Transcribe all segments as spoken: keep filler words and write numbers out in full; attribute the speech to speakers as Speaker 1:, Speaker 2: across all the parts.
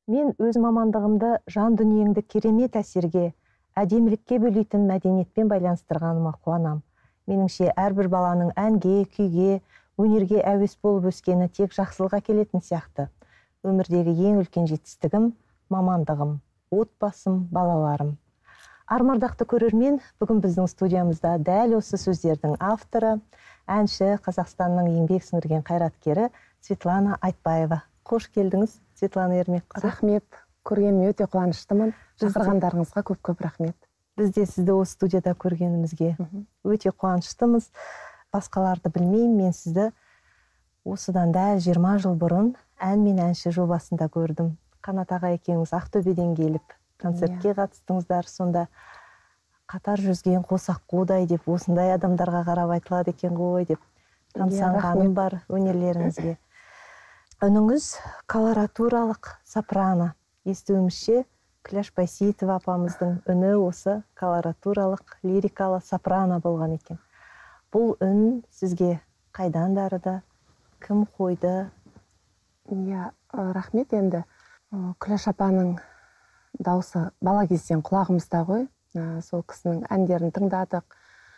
Speaker 1: Мен өз мамандығымды жан дүниеңді керемет әсерге, әдемілікке бөлейтін мәдениетпен байланыстырғаныма қуанам. Меніңше әрбір баланың әнге, күйге, өнерге әуес болып өскені тек жақсылыққа келетін сияқты. Өмірдегі ең үлкен жетістігім мамандығым, отбасым, балаларым. Армардақты көрермен, бүгін біздің студиямызда дәл осы сөздердің авторы, әнші, Қазақстанның еңбек сіңірген қайраткері Светлана Айтбаева. Қош келдіңіз, Светлана Ермекқызы.
Speaker 2: Рахмет. Көргеніме өте қуаныштымын. Шақырғандарыңызға көп-көп рахмет.
Speaker 1: Біз де сізді осы студияда көргенімізге өте қуаныштымыз. Басқаларды білмеймін, мен сізді осыдан дәл жиырма жыл бұрын ән мен әнші жобасында көрдім. Қанат аға екеуіңіз Ақтөбеден келіп концертке қатыстыңыздар, сонда қатар жүзген қос аққудай деп осындай адамдарға қарап айтылады екен ғой деп тамсанғаным бар өнерлеріңізге. Үніңіз колоратуралық сопрано. Естуімізше Күләш Байсейітова апамыздың үні осы колоратуралық лирикалы сопрано болған екен. Бұл үн сізге қайдан дарыды, кім қойды?
Speaker 2: Иә, рахмет. Енді Күләш апаның дауысы бала кезден құлағымызда ғой. Сол кісінің әндерін тыңдадық,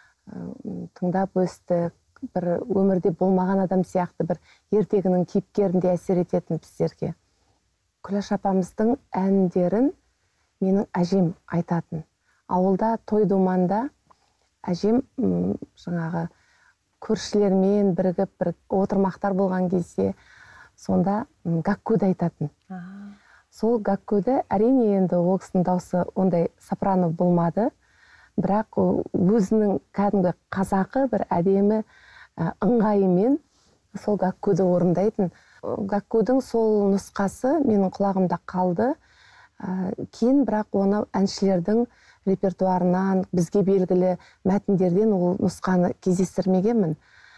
Speaker 2: тыңдап өстік. Бір өмірде болмаған адам сияқты бір ертегінің кейіпкерінде әсер ететін біздерге. Күләш апамыздың әндерін менің әжем айтатын. Ауылда той думанда әжем жаңағы көршілермен бірігіп бір отырмақтар болған кезде сонда гәккуді айтатын. Сол гәккуді әрине енді ол кісінің дауысы ондай сопрано болмады, бірақ өзінің кәдімгі қазақы бір әдемі ыңғайымен сол гәккуді орындайтын. Гәккудің сол нұсқасы менің құлағымда қалды. Кейін бірақ оны әншілердің репертуарынан, бізге белгілі мәтіндерден ол нұсқаны кездестірмегенмін.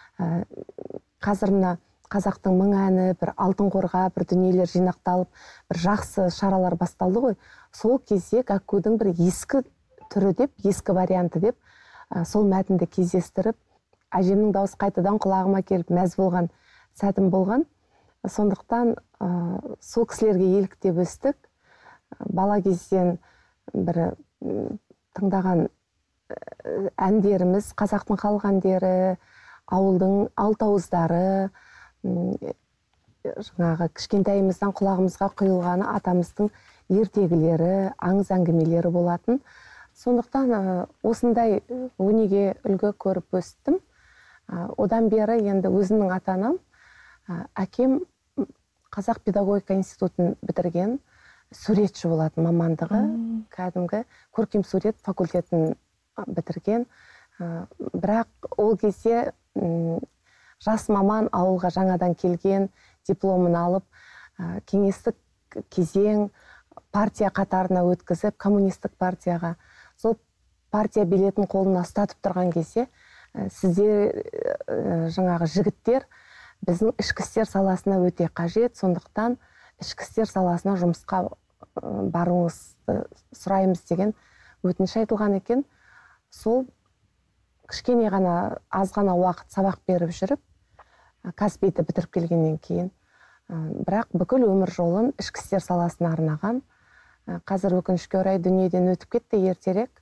Speaker 2: Қазір мына қазақтың мың әні, бір алтын қорға, бір дүниелер жинақталып, бір жақсы шаралар басталды ғой. Сол кезде гәккудің бір ескі түрі деп, ескі варианты деп, сол мәтінді кездестіріп, әжемнің дауысы қайтадан құлағыма келіп мәз болған сәтім болған. Сондықтан сол кісілерге еліктеп өстік. Бала кезден бір тыңдаған әндеріміз, қазақтың халық әндері, ауылдың алтауыздары, жаңағы кішкентайымыздан құлағымызға құйылғаны атамыздың ертегілері, аңыз әңгімелері болатын. Сондықтан осындай өнеге үлгі көріп өстім. Одан бері енді өзімнің атанам, әкем Қазақ педагогика институтын бітірген, суретші болатын мамандығы, кәдімгі көркем сурет факультетін бітірген. Бірақ ол кезде жас маман ауылға жаңадан келген, дипломын алып, кеңестік кезең партия қатарына өткізіп, коммунистік партияға. Сол партия билетін қолына ұстатып тұрған кезде, сіздер жаңағы жігіттер біздің ішкі істер саласына өте қажет, сондықтан ішкі істер саласына жұмысқа баруыңызды сұраймыз деген өтініш айтылған екен. Сол кішкене ғана, аз ғана уақыт сабақ беріп жүріп, Қазпиді бітіріп келгеннен кейін, бірақ бүкіл өмір жолын ішкі істер саласына арнаған. Қазір өкінішке орай дүниеден өтіп кетті ертерек.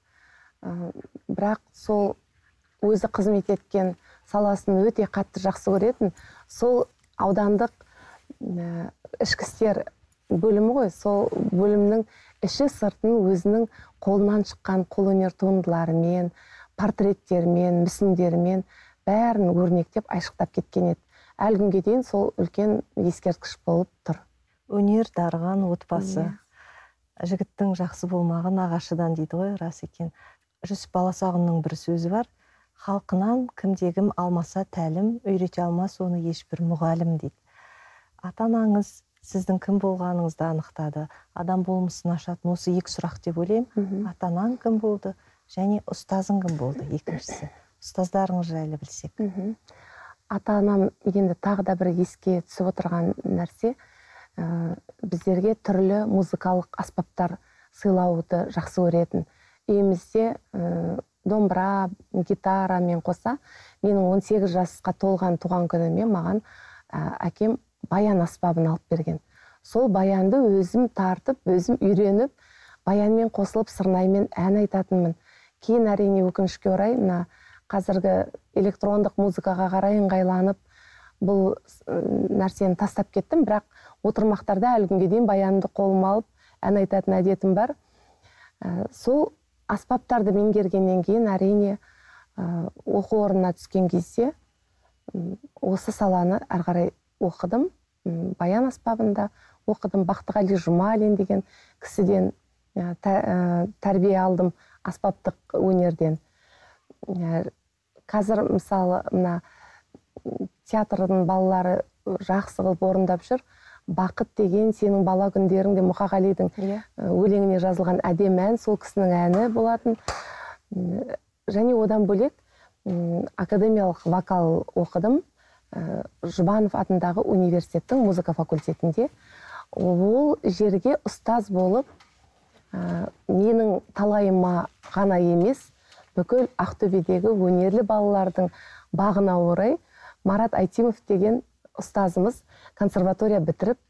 Speaker 2: Бірақ сол өзі қызмет еткен саласын өте қатты жақсы көретін. Сол аудандық ішкі істер бөлімі ғой, сол бөлімнің іші сыртын өзінің қолынан шыққан қолөнер туындыларымен, портреттермен, мүсіндермен бәрін өрнектеп айшықтап кеткен еді. Әлі күнге дейін сол үлкен ескерткіш болып тұр.
Speaker 1: Өнер дарыған отбасы. Жігіттің жақсы болмаған ағашыдан дейді ғой, рас екен. Жүсіп Баласағұнның бір сөзі бар. Халқынан кімде-кім алмаса тәлім, үйрете алмас оны ешбір мұғалім дейді. Ата-анаңыз сіздің кім болғаныңызды анықтады. Адам болмысын ашатын осы екі сұрақ деп ойлаймын. Ата-анаң кім болды және ұстазың кім болды екіншісі. Ұстаздарыңыз жайлы білсек.
Speaker 2: Ата-анам енді тағы да бір еске түсіп отырған нәрсе, біздерге түрлі музыкалық аспаптар сыйлауды жақсы көретін. Үйімізде домбыра, гитарамен қоса, менің он сегіз жасқа толған туған күніме маған әкем баян аспабын алып берген. сол баянды өзім тартып, өзім үйреніп, баянмен қосылып сырнаймен ән айтатынмын. Кейін әрине өкінішке орай, мына қазіргі электрондық музыкаға қарай ыңғайланып, бұл нәрсені тастап кеттім, бірақ отырмақтарда әлі күнге дейін баянды қолыма алып, ән айтатын әдетім бар. Сол аспаптарды меңгергеннен кейін әрине оқу орнына түскен кезде осы саланы әрі қарай оқыдым. Баян аспабында оқыдым. Бақтығали Жұмалин деген кісіден тәрбие алдым аспаптық өнерден. Қазір мысалы мына театрдың балалары жақсы қылып орындап жүр. Бақыт деген сенің бала күндеріңде Мұқағалидың өлеңіне жазылған әдемі ән, сол кісінің әні болатын. Және одан бөлек академиялық вокал оқыдым. Жұбанов атындағы университеттің музыка факультетінде. Ол жерге ұстаз болып, менің талайыма ғана емес, бүкіл Ақтөбедегі өнерлі балалардың бағына орай Марат Айтимов деген ұстазымыз консерватория бітіріп,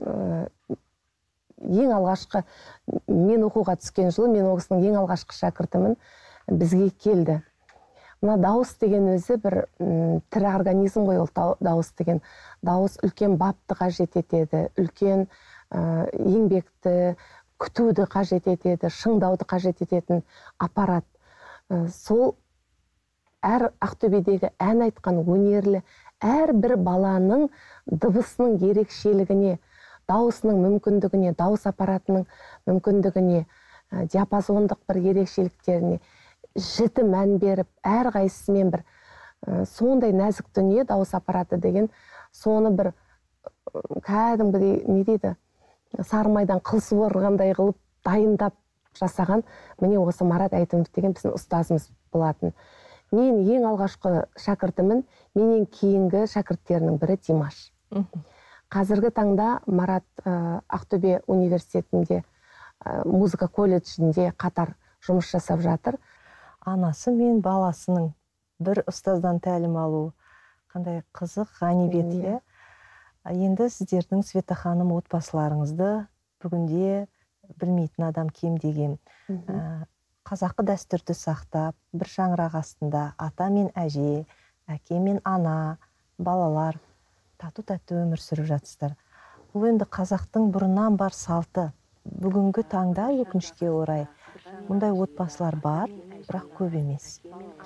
Speaker 2: ең алғашқы, мен оқуға түскен жылы, мен оқысының ең алғашқы шәкіртімін, бізге келді. Мына дауыс деген өзі бір тірі организм ғой, ол дауыс деген. Дауыс үлкен бапты қажет етеді, үлкен еңбекті, күтуді қажет етеді, шыңдауды қажет ететін аппарат. Сол әр Ақтөбедегі ән айтқан өнерлі әр бір баланың дыбысының ерекшелігіне, дауысының мүмкіндігіне, дауыс аппаратының мүмкіндігіне, диапазондық бір ерекшеліктеріне жіті мән беріп, әр қайсысымен бір сондай нәзік дүние дауыс аппараты деген, соны бір кәдімгідей не дейді, сары майдан қыл суырғандай қылып дайындап жасаған, міне осы Марат Айтимов деген біздің ұстазымыз болатын. Мен ең алғашқы шәкіртімін, менен кейінгі шәкірттерінің бірі Димаш. Қазіргі таңда Марат Ақтөбе университетінде, музыка колледжінде қатар жұмыс жасап жатыр.
Speaker 1: Анасы мен баласының бір ұстаздан тәлім алу қандай қызық, ғанибет. Енді сіздердің Света ханым отбасыларыңызды бүгінде білмейтін адам кем деген. Қазақы дәстүрді сақтап, бір шаңырақ астында ата мен әже, әке мен ана, балалар тату-тәтті өмір сүріп жатсыздар. Бұл енді қазақтың бұрыннан бар салты. Бүгінгі таңда өкінішке орай мұндай отбасылар бар, бірақ көп емес.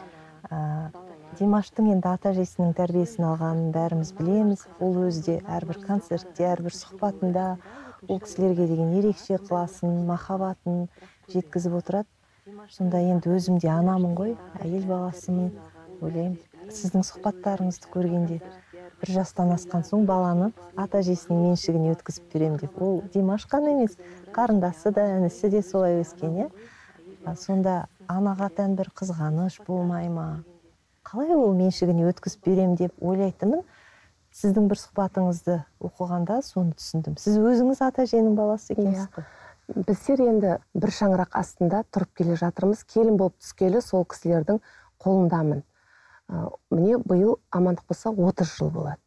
Speaker 1: Димаштың енді ата-әжесінің тәрбиесін алғанын бәріміз білеміз. Ол өзде әрбір концертте, әрбір сұхбатында ол кісілерге деген ерекше ықыласын, махаббатын жеткізіп отырады. Сонда енді өзім де анамын ғой, әйел баласымын, ойлаймын. Сіздің сұхбаттарыңызды көргенде бір жастан асқан соң баланы ата-әжесінің меншігіне өткізіп берем деп. Ол Димаш қана емес, қарындасы да, інісі де солай өскен. Сонда анаға тән бір қызғаныш болмай ма? Қалай ол меншігіне өткізіп берем деп ойлайтынмын. Сіздің бір сұхбатыңызды оқығанда соны түсіндім. Сіз өзіңіз ата-әженің баласы екенсіз ғой.
Speaker 2: Біздер енді бір шаңырақ астында тұрып келе жатырмыз. Келін болып түскелі сол кісілердің қолындамын. Міне биыл амандық болса отыз жыл болады.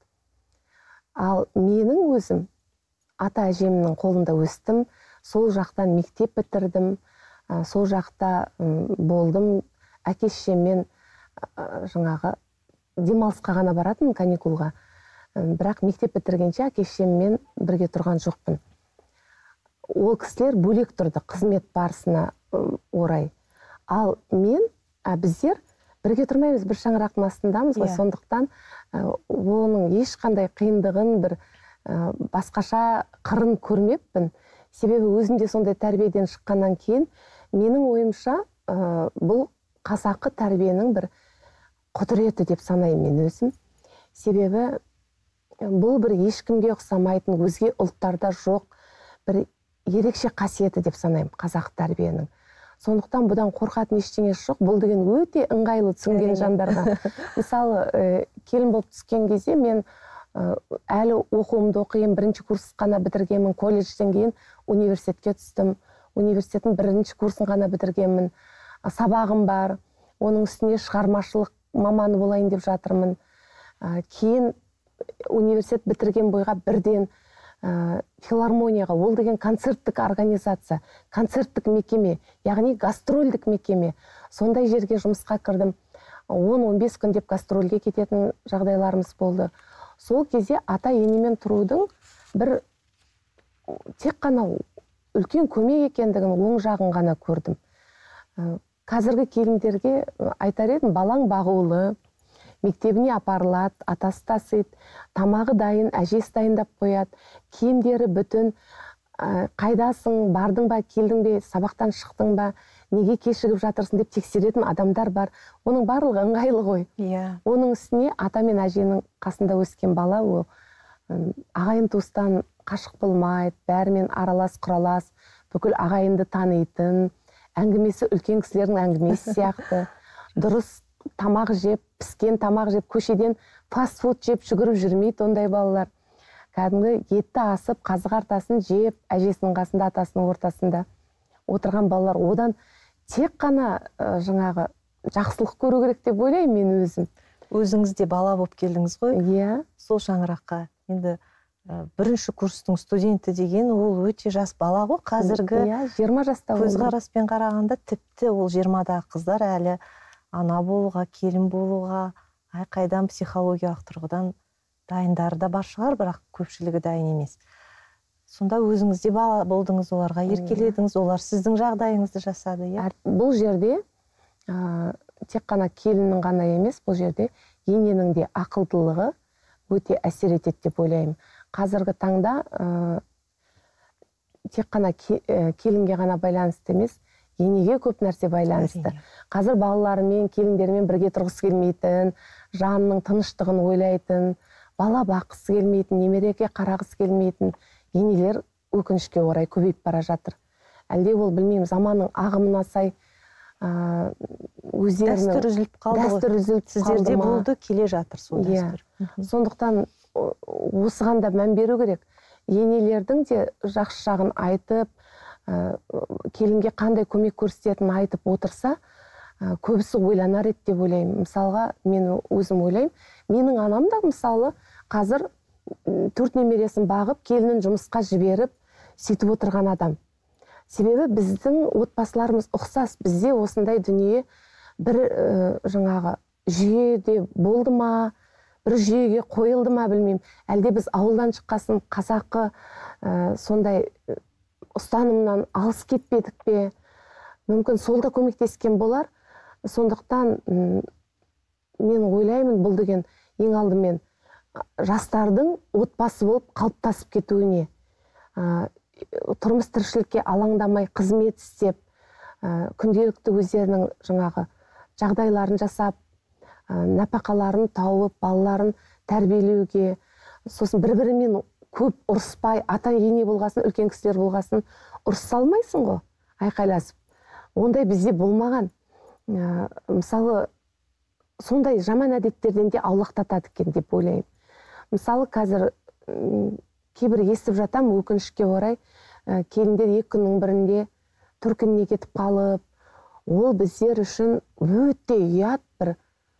Speaker 2: Ал менің өзім ата-әжемнің қолында өстім. Сол жақтан мектеп бітірдім. Сол жақта болдым. Әке-шешеммен жаңағы демалысқа ғана баратын каникулға. Бірақ мектеп бітіргенше әке-шешеммен бірге тұрған жоқпын. Ол кісілер бөлек тұрды қызмет барысына орай. Ал мен, біздер бірге тұрмаймыз, бір шаңырақтың астындамыз ғой, сондықтан оның ешқандай қиындығын, бір басқаша қырын көрмеппін. Себебі өзімде сондай тәрбиеден шыққаннан кейін, менің ойымша бұл қазақы тәрбиенің бір құдіреті деп санаймын мен өзім. Себебі бұл бір ешкімге ұқсамайтын, өзге ұлттарда жоқ бір ерекше қасиеті деп санаймын қазақ тәрбиенің. Сондықтан бұдан қорқатын ештеңе жоқ. Бұл деген өте ыңғайлы түсінген жандарға. Мысалы, келін болып түскен кезде мен әлі оқуымды оқиын, бірінші курс қана бітіргенмін, колледжден кейін университетке түстім. Университеттің бірінші курсын ғана бітіргенмін. Сабағым бар. Оның үстіне шығармашылық маманы болайын деп жатырмын. Кейін университет бітірген бойға бірден ә, филармонияға, ол деген концерттік организация, концерттік мекеме, яғни гастрольдік мекеме. Сондай жерге жұмысқа кірдім. он он бес күн деп гастрольге кететін жағдайларымыз болды. Сол кезде ата енемен тұрудың бір тек қана үлкен көмек екендігін, оң жағын ғана көрдім. Қазіргі келіндерге айтар едім, балаң бағулы, мектебіне апарылады, атасы тасиды, тамағы дайын, әжесі дайындап қояды, киімдері бүтін, қайдасың, бардың ба, келдің бе, сабақтан шықтың ба, неге кешігіп жатырсың деп тексеретін адамдар бар. Оның барлығы ыңғайлы ғой.
Speaker 1: Yeah.
Speaker 2: Оның үстіне ата мен әженің қасында өскен бала, ол ағайын туыстан қашық болмайды, бәрімен аралас құралас, бүкіл ағайынды танитын, әңгімесі үлкен кісілердің әңгімесі сияқты, дұрыс тамақ жеп, піскен тамақ жеп, көшеден фастфуд жеп жүгіріп жүрмейді ондай балалар. Кәдімгі етті асып, қазы қартасын жеп, әжесінің қасында, атасының ортасында отырған балалар. Одан тек қана жаңағы жақсылық көру керек деп ойлаймын мен өзім.
Speaker 1: Өзіңіз де бала болып келдіңіз ғой?
Speaker 2: Иә.
Speaker 1: Сол шаңыраққа. Енді бірінші курстың студенті деген ол өте жас бала ғой. Қазіргі
Speaker 2: иә, жиырма жаста
Speaker 1: көзқараспен қарағанда тіпті ол жиырмадағы қыздар әлі ана болуға, келін болуға, айқайдан психологиялық тұрғыдан дайындары да бар шығар, бірақ көпшілігі дайын емес. Сонда өзіңіз де бала болдыңыз, оларға еркеледіңіз, олар сіздің жағдайыңызды жасады, иә?
Speaker 2: Бұл жерде ә, тек қана келіннің ғана емес, бұл жерде ененің де ақылдылығы өте әсер етеді деп ойлаймын. Қазіргі таңда ә, тек қана келінге ғана байланысты емес, енеге көп нәрсе байланысты. Қазір балаларымен, келіндермен бірге тұрғысы келмейтін, жанының тыныштығын ойлайтын, бала баққысы келмейтін, немереге қарағысы келмейтін енелер өкінішке орай көбейіп бара жатыр. Әлде ол білмеймін, заманның ағымына сай өздерінің
Speaker 1: дәстүр үзіліп қалды ғой.
Speaker 2: Дәстүр үзіліп қалды ма?
Speaker 1: Сіздерде болды, келе жатыр сол дәстүр.
Speaker 2: Сондықтан осыған да мән беру керек. Енелердің де жақсы жағын айтып, келінге қандай көмек көрсететінін айтып отырса, көбісі ойланар еді деп ойлаймын. Мысалға, мен өзім ойлаймын, менің анам да мысалы қазір төрт немересін бағып, келінін жұмысқа жіберіп, сөйтіп отырған адам. Себебі біздің отбасыларымыз ұқсас, бізде осындай дүние бір жаңағы жүйеде болды ма, бір жүйеге қойылды ма білмеймін. Әлде біз ауылдан шыққасын қазақы сондай ұстанымнан алыс кетпедік пе? Мүмкін сол да көмектескен болар. Сондықтан мен ойлаймын, бұл деген ең алдымен жастардың отбасы болып қалыптасып кетуіне, тұрмыс тіршілікке алаңдамай қызмет істеп, күнделікті өздерінің жаңағы жағдайларын жасап, нәпақаларын тауып, балаларын тәрбиелеуге, сосын бір-бірімен көп ұрыспай, ата ене болғасын, үлкен кісілер болғасын, ұрыса алмайсың ғой, айқайласып. Ондай бізде болмаған. Мысалы, сондай жаман әдеттерден де аулақтатады екен деп ойлаймын. Мысалы, қазір кейбір естіп жатам, өкінішке орай, келіндер екі күннің бірінде төркініне кетіп қалып, ол біздер үшін өте ұят, бір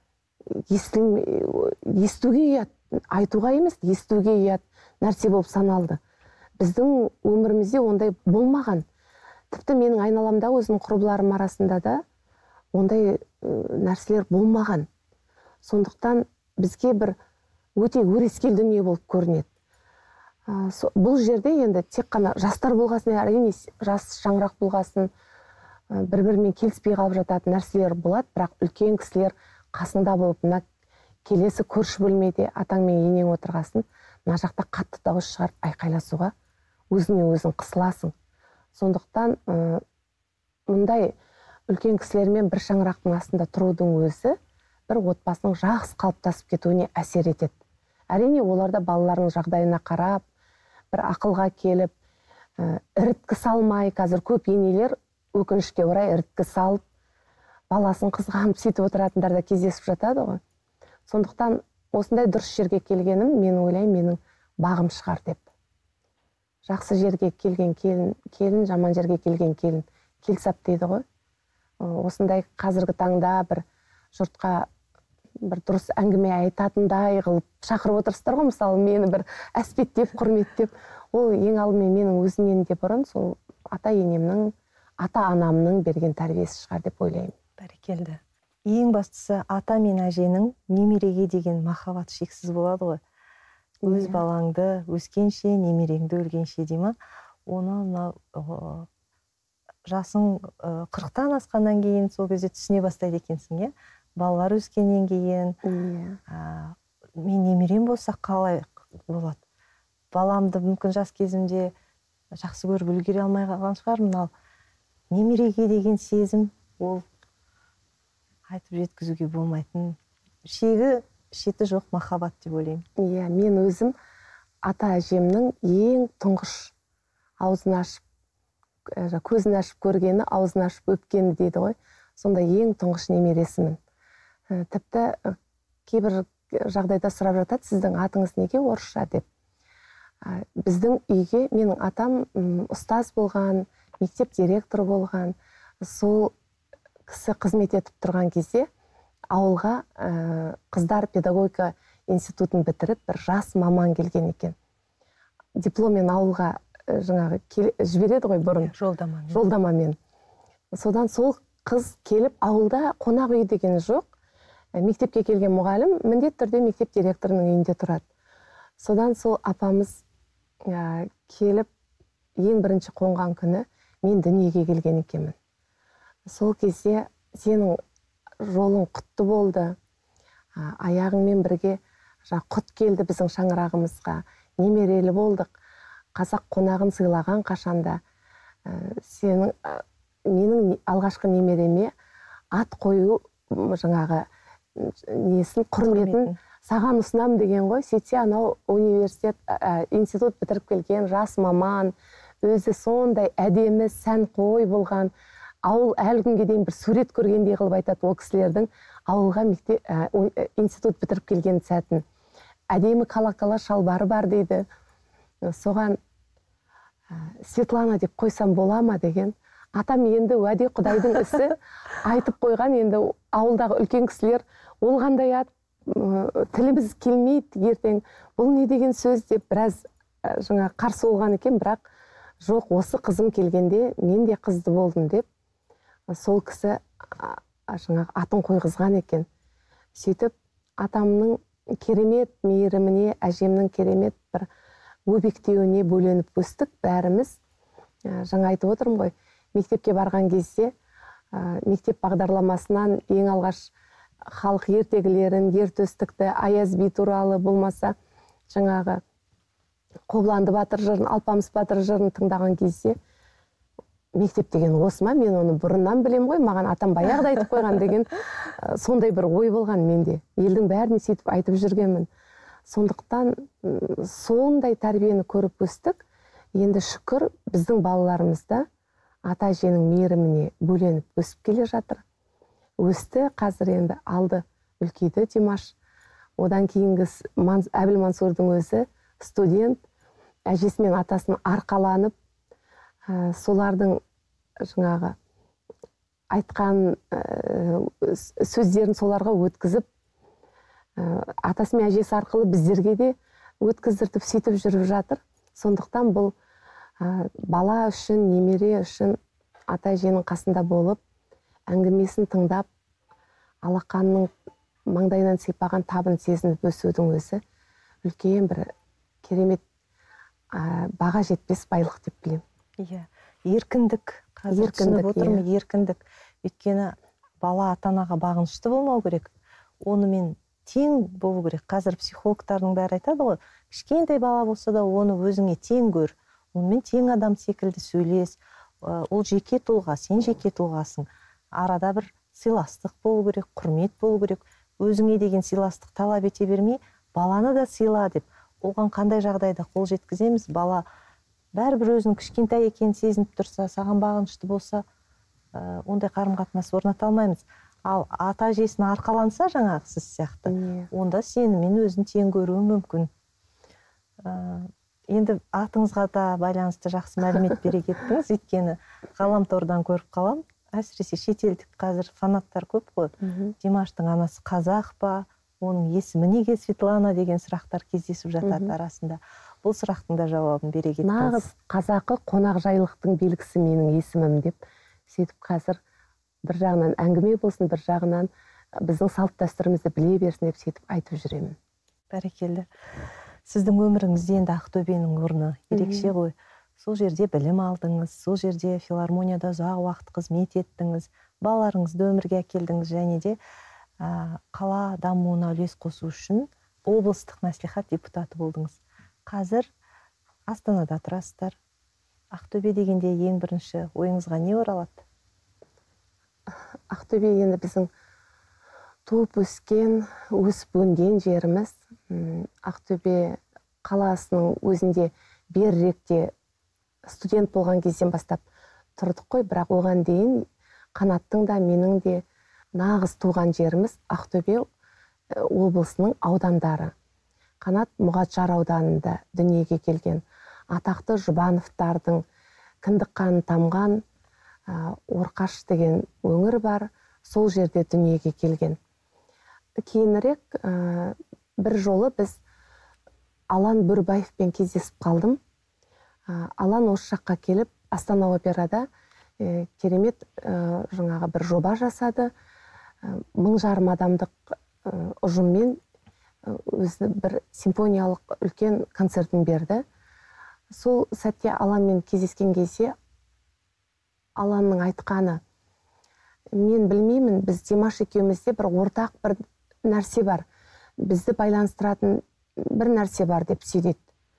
Speaker 2: естуге ұят, айтуға емес, естуге ұят нәрсе болып саналды. Біздің өмірімізде ондай болмаған. Тіпті менің айналамда өзім құрбыларым арасында да ондай нәрселер болмаған. Сондықтан бізге бір өте өрескел дүние болып көрінеді. Бұл жерде енді тек қана жастар болғасын, әрине жас шаңырақ болғасын, бір-бірімен келіспей қалып жататын нәрселер болады, бірақ үлкен кісілер қасында болып, мына келесі көрші бөлмеде атаң мен енең отырғасын, мына жақта қатты дауыс шығарып айқайласуға өзіңе өзің қысыласың. Сондықтан мұндай үлкен кісілермен бір шаңырақтың астында тұрудың өзі бір отбасының жақсы қалыптасып кетуіне әсер етеді. Әрине, оларда балаларының жағдайына қарап, бір ақылға келіп, іріткі салмай, қазір көп енелер өкінішке орай іріткі салып, баласын қызғанып сөйтіп отыратындар да кездесіп жатады ғой. Сондықтан осындай дұрыс жерге келгенім, мен ойлаймын, менің бағым шығар деп. Жақсы жерге келген келін, келін, жаман жерге келген келін, келсап дейді ғой. Осындай қазіргі таңда бір жұртқа бір дұрыс әңгіме айтатындай қылып шақырып отырсыздар ғой, мысалы мені бір әспеттеп құрметтеп, ол ең алдымен менің өзімнен де бұрын сол ата енемнің, ата анамның берген тәрбиесі шығар деп ойлаймын.
Speaker 1: Бәрекелді. Ең бастысы ата мен әженің немереге деген махаббат шексіз болады ғой. Өз балаңды өскенше, немереңді өлгенше дей ма, оны мына жасың қырықтан асқаннан кейін сол кезде түсіне бастайды екенсің, е? Балалар өскеннен кейін, мен немерем болса қалай болады? Баламды мүмкін жас кезімде жақсы көріп үлгере алмай қалған шығармын, ал немереге деген сезім, ол айтып жеткізуге болмайтын, шегі шеті жоқ махаббат деп ойлаймын.
Speaker 2: Иә, мен өзім ата әжемнің ең тұңғыш аузын ашып, көзін ашып көргені, аузын ашып өпкені дейді ғой. Сонда ең тұңғыш немересімін. Тіпті кейбір жағдайда сұрап жатады, сіздің атыңыз неге орысша деп. Біздің үйге менің атам ұстаз болған, мектеп директоры болған, сол кісі қызмет етіп тұрған кезде ауылға қыздар педагогика институтын бітіріп, бір жас маман келген екен. Дипломмен ауылға жаңағы жібереді ғой бұрын.
Speaker 1: Жолдамамен.
Speaker 2: Жолдамамен. Содан сол қыз келіп, ауылда қонақ үй деген жоқ. Мектепке келген мұғалім міндетті түрде мектеп директорының үйінде тұрады. Содан сол апамыз келіп, ең бірінші қонған күні мен дүниеге келген екенмін. Сол кезде сенің жолың құтты болды, аяғыңмен бірге құт келді біздің шаңырағымызға, немерелі болдық, қазақ қонағын сыйлаған қашанда, сенің, менің алғашқы немереме ат қою жаңағы несін, құрметін саған ұсынам деген ғой. Сөйтсе анау университет, институт бітіріп келген жас маман, өзі сондай әдемі сән қой болған, ауыл әлі күнге дейін бір сурет көргендей қылып айтады ол кісілердің ауылға институт бітіріп келген сәтін. Әдемі кала-кала шалбары бар дейді. Соған Светлана деп қойсам бола ма деген. Атам енді уәде Құдайдың ісі айтып қойған, енді ауылдағы үлкен кісілер ол қандай ат, тіліміз келмейді ертең, бұл не деген сөз деп біраз жаңа қарсы болған екен, бірақ жоқ, осы қызым келгенде мен де қызды болдым деп сол кісі жаңағы атын қойғызған екен. Сөйтіп атамның керемет мейіріміне, әжемнің керемет бір өбектеуіне бөленіп өстік бәріміз. Жаңа айтып отырмын ғой, мектепке барған кезде мектеп бағдарламасынан ең алғаш халық ертегілерін, ертөстікті, Аяз би туралы болмаса жаңағы Қобыланды батыр жырын, Алпамыс батыр жырын тыңдаған кезде мектеп деген осы ма, мен оны бұрыннан білем ғой, маған атам баяғыда айтып қойған деген сондай бір ой болған менде. Елдің бәріне сөйтіп айтып жүргенмін. Сондықтан сондай тәрбиені көріп өстік. Енді шүкір біздің балаларымызда ата әженің мейіріміне бөленіп өсіп келе жатыр. Өсті, қазір енді алды үлкейді Димаш. Одан кейінгі Әбіл Мансұрдың өзі студент, әжесі мен атасын арқаланып, солардың жаңағы айтқан сөздерін соларға өткізіп, атасы мен әжесі арқылы біздерге де өткіздіртіп сөйтіп жүріп жатыр. Сондықтан бұл бала үшін, немере үшін ата әженің қасында болып, әңгімесін тыңдап, алақанның маңдайынан сипаған табын сезініп өсудің өзі үлкен бір керемет баға жетпес байлық деп білемін.
Speaker 1: Иә, еркіндік, қазір түсініп отырмын, еркіндік. Өйткені бала ата-анаға бағынышты болмау керек, онымен тең болу керек. Қазір психологтардың бәрі айтады ғой, кішкентай бала болса да оны өзіңе тең көр, онымен тең адам секілді сөйлес, ол жеке тұлға, сен жеке тұлғасың. Арада бір сыйластық болу керек, құрмет болу керек. Өзіңе деген сыйластық талап ете бермей, баланы да сыйла деп. Оған қандай жағдайда қол жеткіземіз? Бала бәрібір өзінің кішкентай екенін сезініп тұрса, саған бағынышты болса, ондай қарым-қатынас орната алмаймыз. Ал ата әжесін арқаланса, жаңағы сіз сияқты, онда сенімен өзін тең көруі мүмкін. Енді атыңызға да байланысты жақсы мәлімет бере кеттіңіз, өйткені ғаламтордан көріп қалам. әсіресе шетелдік қазір фанаттар көп қой. Димаштың анасы қазақ па, оның есімі неге Светлана деген сұрақтар кездесіп жатады арасында. Бұл сұрақтың да жауабын бере кетіңіз.
Speaker 2: Нағыз қазақы қонақжайлықтың белгісі менің есімім деп, сөйтіп қазір бір жағынан әңгіме болсын, бір жағынан біздің салт дәстүрімізді біле берсін деп сөйтіп айтып жүремін.
Speaker 1: Бәрекелді. Сіздің өміріңізде енді Ақтөбенің орны ерекше ғой. Сол жерде білім алдыңыз, сол жерде филармонияда ұзақ уақыт қызмет еттіңіз, балаларыңызды өмірге әкелдіңіз, және де қала дамуына үлес қосу үшін облыстық мәслихат депутаты болдыңыз. Қазір Астанада тұрасыздар. Ақтөбе дегенде ең бірінші ойыңызға не оралады?
Speaker 2: Ақтөбе енді біздің туып өскен, өсіп өнген жеріміз. Ақтөбе қаласының өзінде беріректе студент болған кезден бастап тұрдық қой, бірақ оған дейін Қанаттың да менің де нағыз туған жеріміз Ақтөбе облысының аудандары. Қанат Мұғатжар ауданында дүниеге келген. Атақты Жұбановтардың кіндік қанын тамған Орқаш деген өңір бар, сол жерде дүниеге келген. Кейінірек бір жолы біз Алан Бөрбаевпен кездесіп қалдым. Алан осы жаққа келіп, Астана операда керемет жаңағы бір жоба жасады. Мың жарым адамдық ұжыммен өзі бір симфониялық үлкен концертін берді. Сол сәтте Аланмен кездескен кезде Аланның айтқаны: мен білмеймін, біз Димаш екеумізде бір ортақ бір нәрсе бар, бізді байланыстыратын бір нәрсе бар деп сөйледі.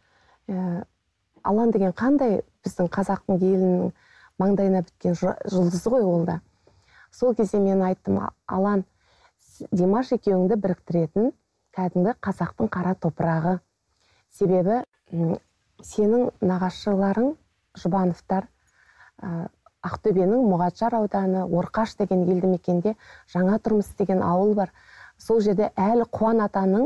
Speaker 2: Алан деген қандай біздің қазақтың елінің маңдайына біткен жұлдызы ғой ол да. Сол кезде мен айттым: Алан, Димаш екеуіңді біріктіретін кәдімгі қазақтың қара топырағы. Себебі сенің нағашыларың Жұбановтар Ақтөбенің Мұғатжар ауданы Орқаш деген елді мекенде Жаңа Тұрмыс деген ауыл бар. Сол жерде әлі Қуан атаның,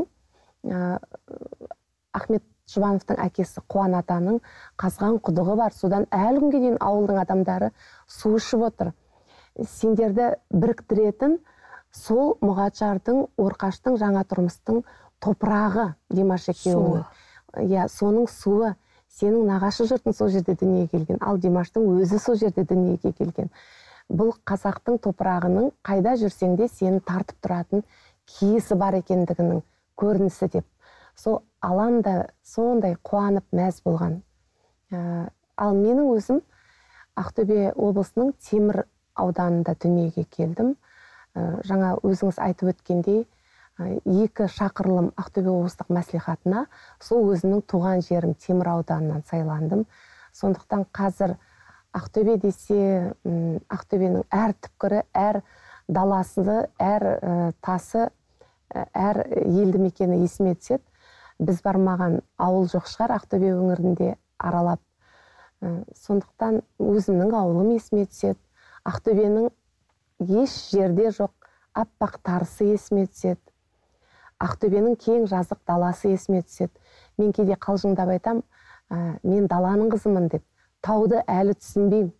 Speaker 2: Ахмет Жұбановтың әкесі Қуан атаның қазған құдығы бар. Содан әлі күнге дейін ауылдың адамдары су ішіп отыр. Сендерді біріктіретін сол Мұғатжардың, Орқаштың, Жаңа Тұрмыстың топырағы Димаш екеуінің. Я, соның суы. Сенің нағашы жұртың сол жерде дүниеге келген, ал Димаштың өзі сол жерде дүниеге келген. Бұл қазақтың топырағының қайда жүрсең де сені тартып тұратын киесі бар екендігінің көрінісі деп. Сол Алан да сондай қуанып мәз болған. Ал менің өзім Ақтөбе облысының Темір ауданында дүниеге келдім. Жаңа өзіңіз айтып өткендей, екі шақырылым Ақтөбе облыстық мәслихатына сол өзінің туған жерім Темір ауданынан сайландым. Сондықтан қазір Ақтөбе десе, Ақтөбенің әр түпкірі, әр даласы, әр тасы, әр елді мекені есіме түседі. Біз бармаған ауыл жоқ шығар Ақтөбе өңірінде аралап. Сондықтан өзімнің ауылым есіме түседі. Ақтөбенің еш жерде жоқ аппақ тарысы есіме түседі. Ақтөбенің кең жазық даласы есіме түседі. Мен кейде қалжыңдап айтам, мен даланың қызымын деп. Тауды әлі түсінбеймін.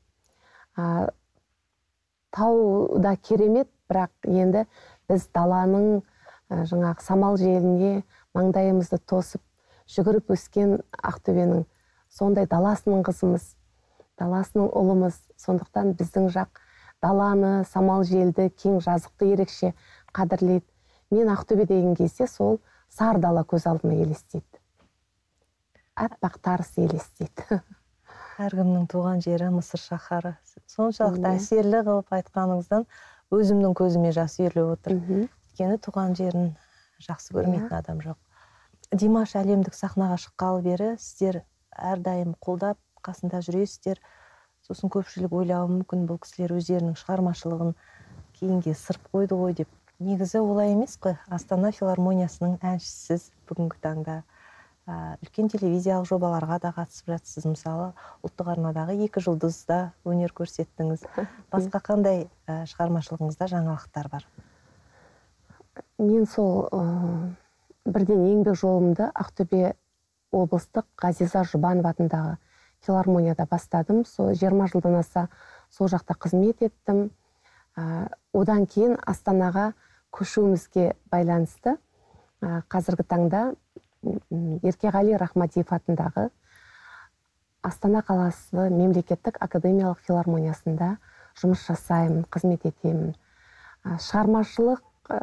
Speaker 2: Тау да керемет, бірақ енді біз даланың жаңағы самал желіне маңдайымызды тосып жүгіріп өскен Ақтөбенің сондай даласының қызымыз, даласының ұлымыз. Сондықтан біздің жақ даланы, самал желді, кең жазықты ерекше қадірлейді. Мен Ақтөбе деген кезде сол сар дала көз алдыма елестейді. Аппақ тарысы елестейді.
Speaker 1: Әркімнің туған жері Мысыр шаһары. Соншалықты әсерлі қылып айтқаныңыздан өзімнің көзіме жас үйіріліп отыр. Өйткені туған жерін жақсы көрмейтін адам жоқ. Димаш әлемдік сахнаға шыққалы бері сіздер әрдайым қолдап, қасында жүресіздер. Сосын көпшілік ойлауы мүмкін, бұл кісілер өздерінің шығармашылығын кейінге сырып қойды ғой деп. Негізі олай емес қой. Астана филармониясының әншісіз бүгінгі таңда. Үлкен телевизиялық жобаларға да қатысып жатсыз. Мысалы, ұлттық арнадағы екі жұлдызда өнер көрсеттіңіз. Басқа қандай шығармашылығыңызда жаңалықтар бар?
Speaker 2: Мен сол бірден еңбек жолымды Ақтөбе облыстық Ғазиза Жұбанов атындағы филармонияда бастадым. Сол жиырма жылдан аса сол жақта қызмет еттім. Одан кейін Астанаға көшуімізге байланысты қазіргі таңда Еркеғали Рахматиев атындағы Астана қаласы мемлекеттік академиялық филармониясында жұмыс жасаймын, қызмет етемін. Шығармашылық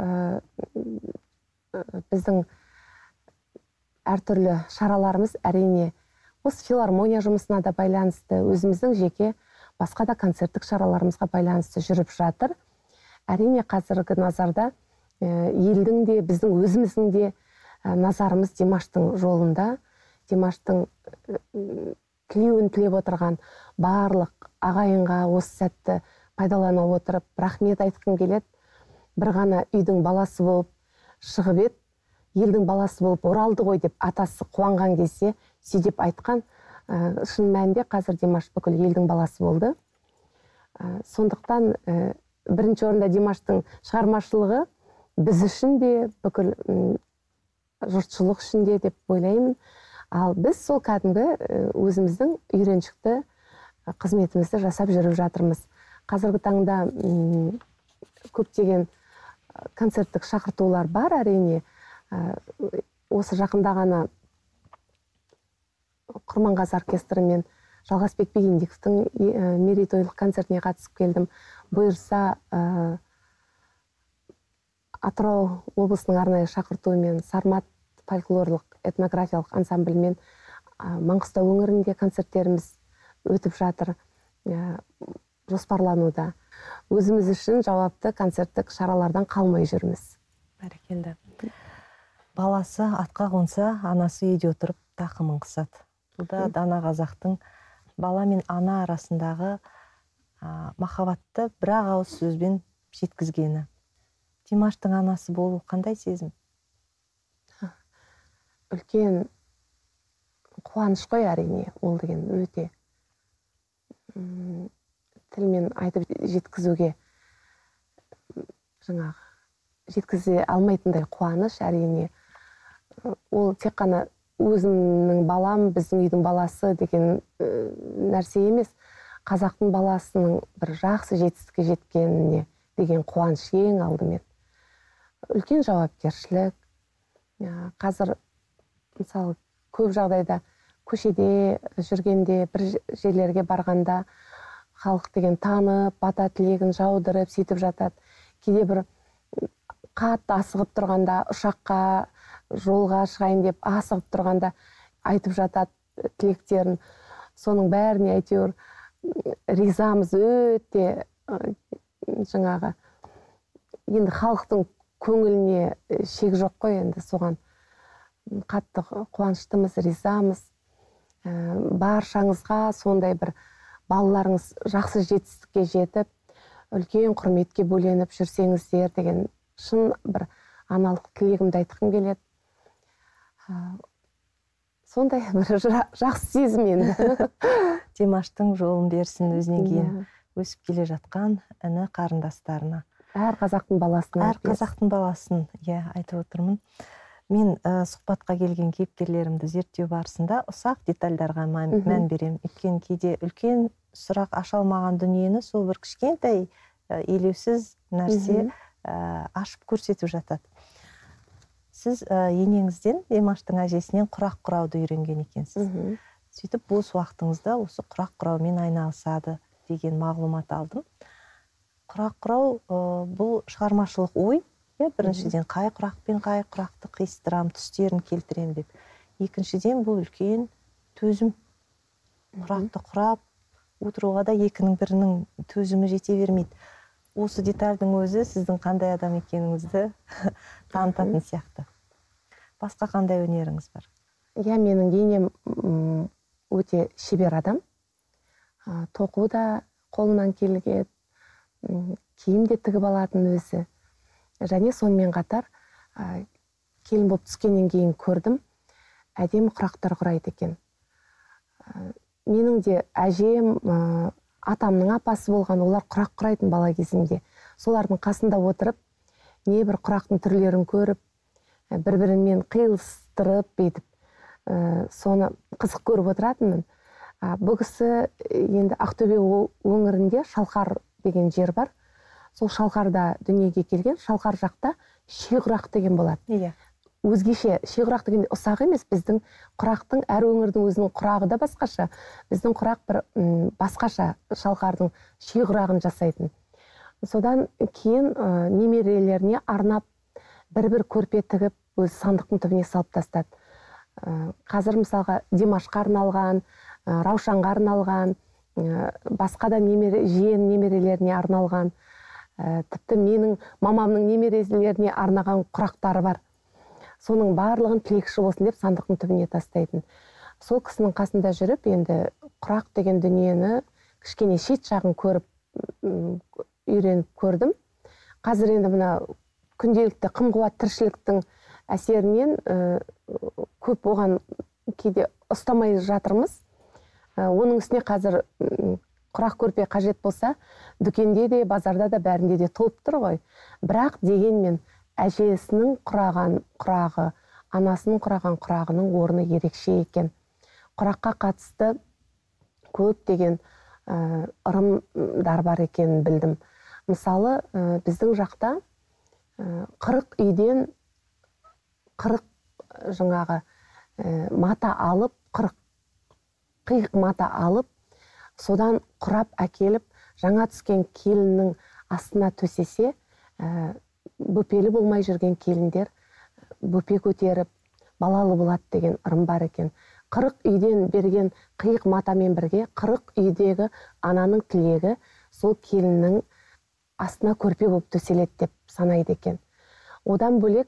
Speaker 2: біздің әртүрлі шараларымыз әрине осы филармония жұмысына да байланысты, өзіміздің жеке басқа да концерттік шараларымызға байланысты жүріп жатыр. Әрине қазіргі назарда елдің де, біздің өзіміздің де назарымыз Димаштың жолында. Димаштың тілеуін тілеп отырған барлық ағайынға осы сәтті пайдалана отырып рахмет айтқым келеді. Бір ғана үйдің баласы болып шығып еді, елдің баласы болып оралды ғой деп атасы қуанған кезде сөйтіп айтқан. Шын мәнінде қазір Димаш бүкіл елдің баласы болды. Сондықтан бірінші орында Димаштың шығармашылығы біз үшін де, бүкіл жұртшылық үшін де деп ойлаймын. Ал біз сол кәдімгі өзіміздің үйреншікті қызметімізді жасап жүріп жатырмыз. Қазіргі таңда көптеген концерттік шақыртулар бар әрине. Осы жақында ғана Құрманғазы оркестрі мен Жалғасбек Бегендиковтың мерейтойлық концертіне қатысып келдім. Бұйырса Атырау облысының арнайы шақыртуымен Сармат фольклорлық этнографиялық ансамбльмен Маңғыстау өңірінде концерттеріміз өтіп жатыр, жоспарлануда. Өзіміз үшін жауапты концерттік шаралардан қалмай жүрміз.
Speaker 1: Бәрекелді. Баласы атқа қонса, анасы үйде отырып тақымын қысады. Бұл да дана қазақтың бала мен ана арасындағы махаббатты бір-ақ ауыз сөзбен жеткізгені. Димаштың анасы болу қандай сезім?
Speaker 2: Үлкен қуаныш қой әрине, ол деген өте тілмен айтып жеткізуге жаңағы жеткізе алмайтындай қуаныш әрине. Ол тек қана өзімнің балам, біздің үйдің баласы деген нәрсе емес. Қазақтың баласының бір жақсы жетістікке жеткеніне деген қуаныш ең алдымен. Үлкен жауапкершілік. Қазір мысалы көп жағдайда көшеде жүргенде, бір жерлерге барғанда халық деген танып, бата тілегін жаудырып сөйтіп жатады. Кейде бір қатты асығып тұрғанда, ұшаққа, жолға шығайын деп асығып тұрғанда айтып жатады тілектерін. Соның бәріне әйтеуір ризамыз өте жаңағы. Енді халықтың көңіліне шек жоқ қой, енді соған қатты қуаныштымыз, ризамыз. Баршаңызға сондай бір балаларыңыз жақсы жетістікке жетіп, үлкен құрметке бөленіп жүрсеңіздер деген шын бір аналық тілегімді айтқым келеді. Сондай бір жақсы сезім енді.
Speaker 1: Димаштың жолын берсін өзінен кейін өсіп келе жатқан іні қарындастарына.
Speaker 2: Әр қазақтың баласына.
Speaker 1: Әр қазақтың баласын, иә, айтып отырмын. Мен сұхбатқа келген кейіпкерлерімді зерттеу барысында ұсақ детальдарға мән берем. Өйткені кейде үлкен сұрақ аша алмаған дүниені сол бір кішкентай елеусіз нәрсе ашып көрсетіп жатады. Сіз енеңізден, Димаштың әжесінен құрақ құрауды үйренген екенсіз. Сөйтіп, бос уақытыңызда осы құрақ құраумен айналысады деген мағлұмат алдым. Құрақ құрау бұл шығармашылық ой. Біріншіден, қай құрақпен қай құрақты қиыстырам, түстерін келтірем деп. Екіншіден, бұл үлкен төзім. Құрақты құрап, отыруға да екінің бірінің төзімі жете бермейді. Осы детальдің өзі сіздің қандай адам екеніңізді танытатын сияқты. Басқа қандай өнеріңіз бар?
Speaker 2: Иә, менің енем өте шебер адам. Тоқу да қолынан келген, киім де тігіп алатын өзі. Және сонымен қатар келін болып түскеннен кейін көрдім, әдемі құрақтар құрайды екен. Менің де әжем, атамның апасы болған, олар құрақ құрайтын бала кезімде. Солардың қасында отырып, не бір құрақтың түрлерін көріп, бір-бірімен қиылыстырып бейтіп, соны қызық көріп отыратынмын. Бұл кісі енді Ақтөбе өңірінде Шалқар деген жер бар. Сол Шалқарда дүниеге келген. Шалқар жақта шиқұрақ деген болады.
Speaker 1: Иә.
Speaker 2: Өзгеше, шиқұрақ дегенде ұсақ емес, біздің құрақтың, әр өңірдің өзінің құрағы да басқаша. Біздің құрақ бір басқаша, Шалқардың шиқұрағын жасайтын. Содан кейін немерелеріне арнап бір-бір көрпе тігіп, өз сандықтың түбіне салып тастады. Қазір мысалға Димашқа арналған, Раушанға арналған, басқа да жиен немерелеріне арналған, тіпті менің мамамның немерелеріне арнаған құрақтары бар. Соның барлығын тілекші болсын деп сандықтың түбіне тастайтын. Сол кісінің қасында жүріп, енді құрақ деген дүниені кішкене шет жағын көріп, үйреніп көрдім. Қазір енді мына күнделікті қым-қуат тіршіліктің әсерінен көп оған кейде ұстамай жатырмыз. Оның үстіне қазір құрақ көрпе қажет болса, дүкенде де, базарда да, бәрінде де толып тұр ғой. Бірақ дегенмен әжесінің құраған құрағы, анасының құраған құрағының орны ерекше екен. Құраққа қатысты көп деген ырымдар бар екенін білдім. Мысалы, біздің жақта қырық үйден қырық жаңағы мата алып, қырық қиық мата алып, содан құрап әкеліп, жаңа түскен келіннің астына төсесе, бөпелі болмай жүрген келіндер бөпе көтеріп, балалы болады деген ырым бар екен. Қырық үйден берген қиық матамен бірге, қырық үйдегі ананың тілегі сол келіннің астына көрпе болып төселеді деп санайды екен. Одан бөлек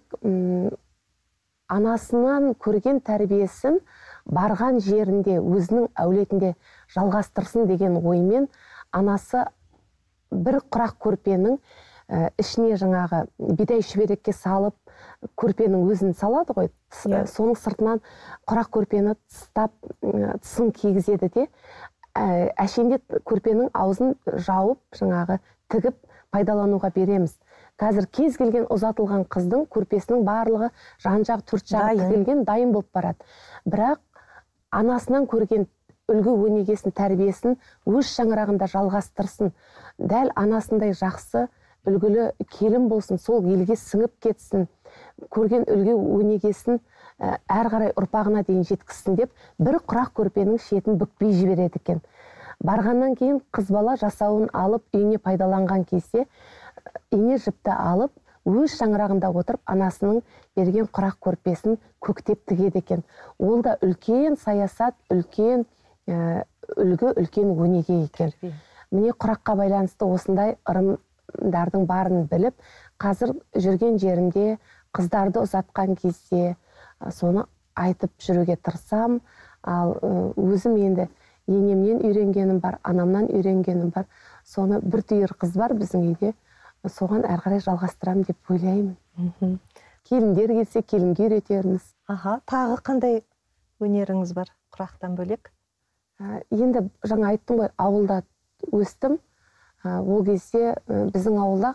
Speaker 2: анасынан көрген тәрбиесін барған жерінде, өзінің әулетінде жалғастырсын деген оймен анасы бір құрақ көрпенің ішіне жаңағы бидай шүберекке салып, көрпенің өзін салады ғой. Соның сыртынан құрақ көрпені тыстап, тысын кигізеді де, әшейінде көрпенің аузын жауып, жаңағы тігіп пайдалануға береміз. Қазір кез келген ұзатылған қыздың көрпесінің барлығы жан-жақ, төрт жағы тігілген, дайын болып барады. Бірақ анасынан көрген үлгі өнегесін, тәрбиесін өз шаңырағында жалғастырсын. Дәл анасындай жақсы үлгілі келін болсын, сол елге сіңіп кетсін, көрген үлгі өнегесін әр қарай ұрпағына дейін жеткізсін деп, бір құрақ көрпенің шетін бүкпей жібереді екен. Барғаннан кейін қыз бала жасауын алып, үйіне пайдаланған кезде, ине жіпті алып, өз шаңырағында отырып, анасының берген құрақ көрпесін көктеп тігеді екен. Ол да үлкен саясат, үлкен үлгі, үлкен өнеге екен. Міне құраққа байланысты осындай ырымдардың барын біліп, қазір жүрген жерінде қыздарды ұзатқан кезде соны айтып жүруге тырысам. Ал өзім енді енемнен үйренгенім бар, анамнан үйренгенім бар. Соны бір түйір қыз бар біздің үйде. Соған әрі қарай жалғастырам деп ойлаймын. Келіндер келсе, келінге үйретерміз.
Speaker 1: Аха, тағы қандай өнеріңіз бар құрақтан бөлек?
Speaker 2: Енді жаңа айттым ғой, ауылда өстім. Ол кезде біздің ауылда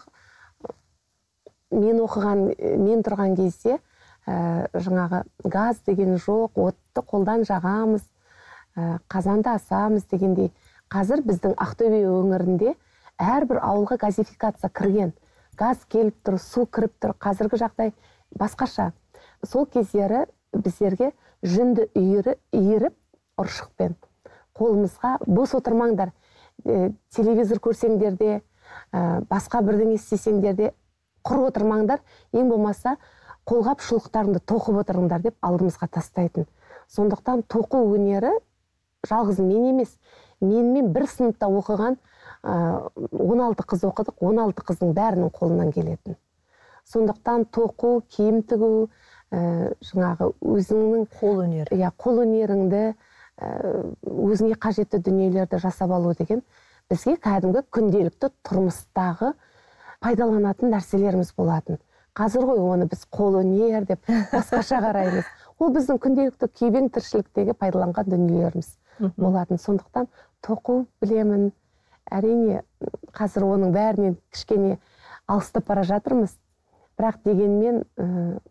Speaker 2: мен оқыған, мен тұрған кезде жаңағы газ деген жоқ, отты қолдан жағамыз, қазанда асамыз дегендей. Қазір біздің Ақтөбе өңірінде әрбір ауылға газификация кірген. Газ келіп тұр, су кіріп тұр. Қазіргі жағдай басқаша. Сол кездері біздерге жүнді үйіріп, ұршықпен қолымызға бос отырмаңдар. Телевизор көрсеңдер де, басқа бірдеңе істесеңдер де, құр отырмаңдар. Ең болмаса, қолғап шұлықтарыңды тоқып отырыңдар деп алдымызға тастайтын. Сондықтан тоқу өнері жалғыз мен емес. Менімен бір сыныпта оқыған он алты қыз оқыдық, он алты қыздың бәрінің қолынан келетін. Сондықтан тоқу, киім тігу, жаңағы өзіңнің
Speaker 1: қол өнері,
Speaker 2: иә, қол өнеріңді, өзіңе қажетті дүниелерді жасап алу деген бізге кәдімгі күнделікті тұрмыстағы пайдаланатын нәрселеріміз болатын. Қазір ғой оны біз қол өнер деп басқаша қараймыз. Ол біздің күнделікті күйбең тіршіліктегі пайдаланған дүниелеріміз болатын. Сондықтан тоқу білемін. Әрине, қазір оның бәрінен кішкене алыстап бара жатырмыз. Бірақ дегенмен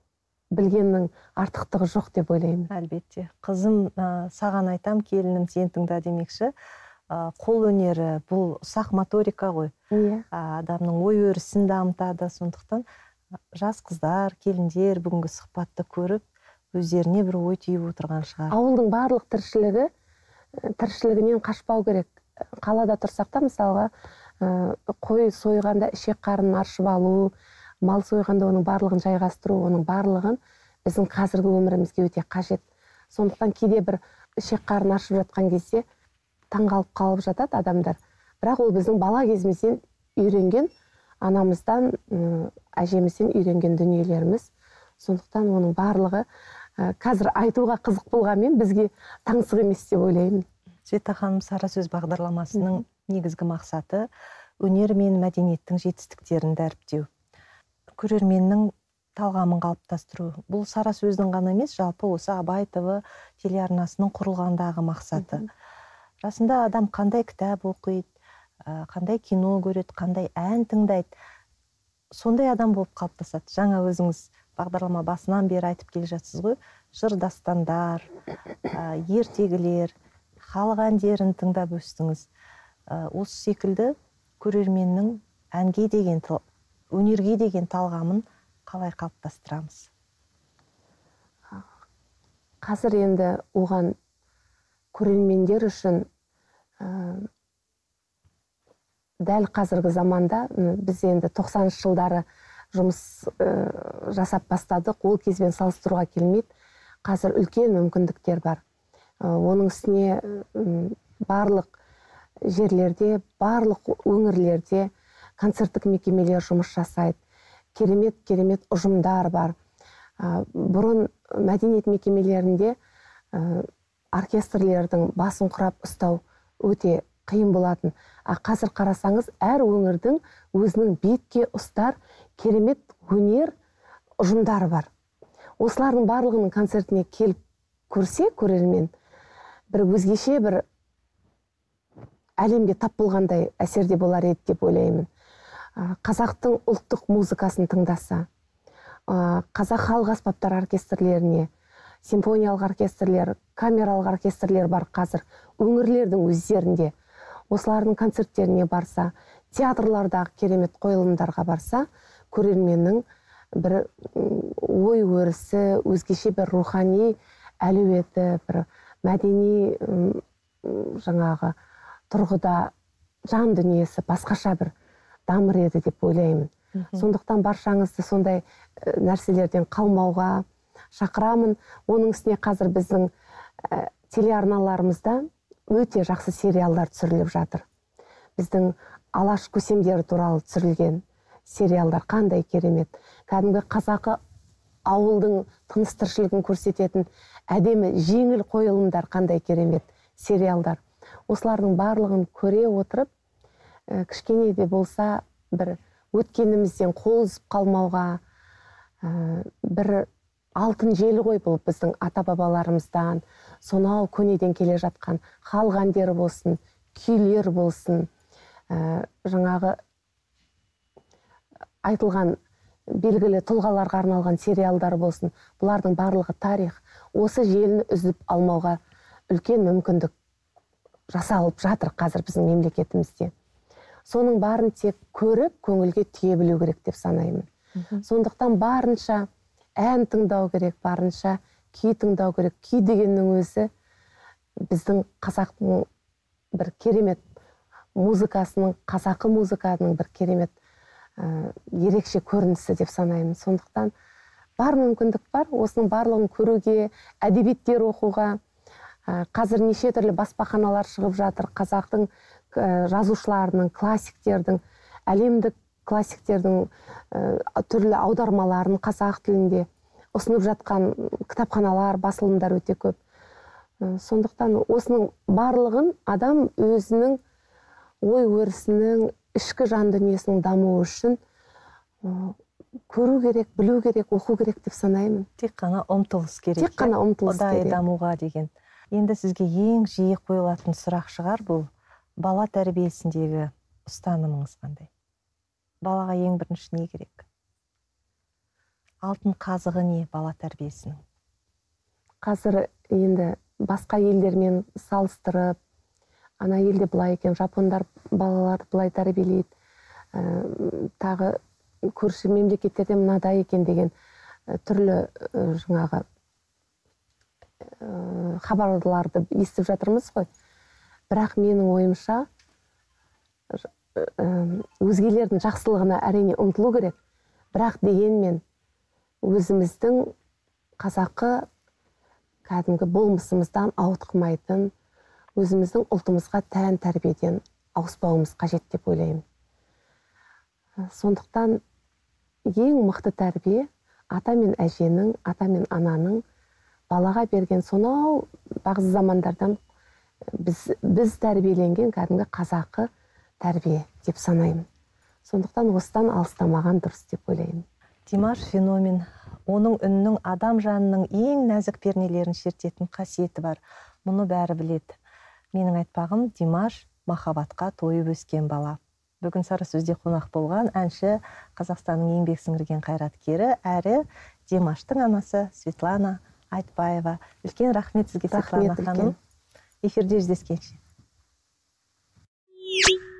Speaker 2: білгеннің артықтығы жоқ деп ойлаймын.
Speaker 1: Әлбетте. Қызым, саған айтам, келінім, сен тыңда демекші. Қол өнері бұл ұсақ моторика ғой. Адамның ой өрісін дамытады. Сондықтан жас қыздар, келіндер бүгінгі сұхбатты көріп, өздеріне бір ой түйіп отырған шығар.
Speaker 2: Ауылдың барлық тіршілігі, тіршілігінен қашпау керек. Қалада тұрсақ та, мысалға, қой сойғанда ішек қарын аршып алу, мал сойғанда оның барлығын жайғастыру, оның барлығын біздің қазіргі өмірімізге өте қажет. Сондықтан кейде бір ішек қарын аршып жатқан кезде таңғалып қалып жатады адамдар. Бірақ ол біздің бала кезімізден үйренген, анамыздан, әжемізден үйренген дүниелеріміз. Сондықтан оның барлығы қазір айтуға қызық болғанмен бізге таңсық емес деп ойлаймын.
Speaker 1: Света ханым, Сара сөз бағдарламасының негізгі мақсаты өнер мен мәдениеттің жетістіктерін дәріптеу. Көрерменнің талғамын қалыптастыру. Бұл Сара сөздің ғана емес, жалпы осы Абай ТВ телеарнасының құрылғандағы мақсаты. Расында адам қандай кітап оқиды, қандай кино көреді, қандай ән тыңдайды, сондай адам болып қалыптасады. Жаңа өзіңіз бағдарлама басынан бері айтып келе жатсыз ғой, жыр дастандар, ертегілер, халық әндерін тыңдап өстіңіз. Осы секілді көрерменнің әнге деген, өнерге деген талғамын қалай қалыптастырамыз?
Speaker 2: Қазір енді оған көрермендер үшін дәл қазіргі заманда біз енді тоқсаныншы жылдары жұмыс жасап бастадық, ол кезбен салыстыруға келмейді. Қазір үлкен мүмкіндіктер бар. Оның үстіне барлық жерлерде, барлық өңірлерде концерттік мекемелер жұмыс жасайды. Керемет-керемет ұжымдар бар. Бұрын мәдениет мекемелерінде оркестрлердің басын құрап ұстау өте қиын болатын. Қазір қарасаңыз, әр өңірдің өзінің бетке ұстар керемет өнер ұжымдары бар. Осылардың барлығының концертіне келіп көрсе, көрермен, бір өзгеше бір әлемге тап болғандай әсерде болар еді деп ойлаймын. Қазақтың ұлттық музыкасын тыңдаса, қазақ халық аспаптар оркестрлеріне, симфониялық оркестрлер, камералық оркестрлер бар қазір өңірлердің өздерінде. Осылардың концерттеріне барса, театрлардағы керемет қойылымдарға барса, көрерменнің бір ой өрісі, өзгеше бір рухани әлеуеті, бір мәдени жаңағы тұрғыда жан дүниесі басқаша бір дамыр еді деп ойлаймын. Сондықтан баршаңызды сондай нәрселерден қалмауға шақырамын. Оның үстіне қазір біздің телеарналарымызда өте жақсы сериалдар түсіріліп жатыр. Біздің алаш көсемдері туралы түсірілген сериалдар қандай керемет. Кәдімгі қазақы ауылдың тыныс тіршілігін көрсететін әдемі жеңіл қойылымдар қандай керемет сериалдар. Осылардың барлығын көре отырып, кішкене де болса бір өткенімізден қол үзіп қалмауға, бір алтын желі ғой бұл біздің ата-бабаларымыздан, сонау көнеден келе жатқан халық әндері болсын, күйлер болсын, жаңағы айтылған белгілі тұлғаларға арналған сериалдар болсын, бұлардың барлығы тарих. Осы желіні үзіп алмауға үлкен мүмкіндік жасалып жатыр қазір біздің мемлекетімізде. Соның барын тек көріп, көңілге түйе білу керек деп санаймын. Сондықтан барынша ән тыңдау керек, барынша күй тыңдау керек. Күй дегеннің өзі біздің қазақтың бір керемет музыкасының, қазақы музыканың бір керемет ерекше көрінісі деп санаймын. Сондықтан бар мүмкіндік бар, осының барлығын көруге, әдебиеттер оқуға. Қазір неше түрлі баспаханалар шығып жатыр, қазақтың жазушыларының, классиктердің, әлемдік классиктердің түрлі аудармаларын қазақ тілінде ұсынып жатқан кітапханалар, басылымдар өте көп. Сондықтан осының барлығын адам өзінің ой өрісінің, ішкі жан дүниесінің дамуы үшін көру керек, білу керек, оқу керек деп санаймын.
Speaker 1: Тек қана ұмтылыс керек.
Speaker 2: Тек қана ұмтылыс керек.
Speaker 1: Ұдайы дамуға деген. Енді сізге ең жиі қойылатын сұрақ шығар, бұл бала тәрбиесіндегі ұстанымыңыз қандай? Балаға ең бірінші не керек? алтын қазығы не бала тәрбиесінің?
Speaker 2: Қазір енді басқа елдермен салыстырып, ана елде былай екен, жапондар балаларды былай тәрбиелейді, тағы көрші мемлекеттерде мынадай екен деген түрлі жаңағы хабарларды естіп жатырмыз ғой. Бірақ менің ойымша өзгелердің жақсылығына әрине ұмтылу керек. Бірақ дегенмен өзіміздің қазақы кәдімгі болмысымыздан ауытқымайтын, өзіміздің ұлтымызға тән тәрбиеден ауыспауымыз қажет деп ойлаймын. Сондықтан ең мықты тәрбие ата мен әженің, ата мен ананың балаға берген сонау бағзы замандардан біз, біз тәрбиеленген кәдімгі қазақы тәрбие деп санаймын. Сондықтан осыдан алыстамаған дұрыс деп ойлаймын.
Speaker 1: Димаш феномен, оның үннің адам жанының ең нәзік пернелерін шертетін қасиеті бар. Мұны бәрі біледі. Менің айтпағым, Димаш махаббатқа тойып өскен бала. Бүгін Сары сөзде қонақ болған әнші, Қазақстанның еңбек сіңірген қайраткері, әрі Димаштың анасы Светлана Айтбаева. Үлкен рахмет сізге, Светлана ханым. Эфирде жүздескенше.